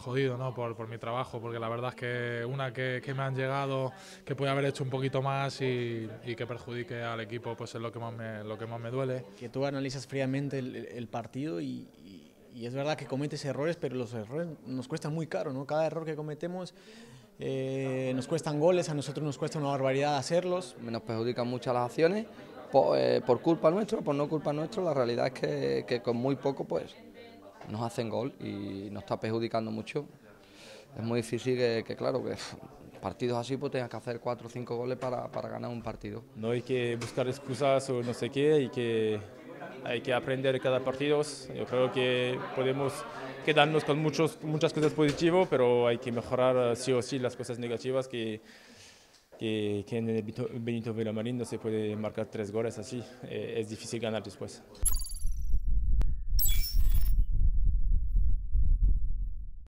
jodido, ¿no? Por mi trabajo, porque la verdad es que que me han llegado, que puede haber hecho un poquito más y que perjudique al equipo, pues es lo que más me duele. Que tú analizas fríamente el partido y es verdad que cometes errores, pero los errores nos cuestan muy caro, ¿no? Cada error que cometemos nos cuestan goles, a nosotros nos cuesta una barbaridad hacerlos. Nos perjudican mucho las acciones por culpa nuestra, por no culpa nuestra. La realidad es que con muy poco pues nos hacen gol y nos está perjudicando mucho. Es muy difícil claro, que partidos así pues tengas que hacer 4 o 5 goles para ganar un partido. No hay que buscar excusas o no sé qué, hay que aprender cada partido. Yo creo que podemos quedarnos con muchas cosas positivas, pero hay que mejorar sí o sí las cosas negativas que en el Benito Villamarín no se puede marcar 3 goles así, es difícil ganar después.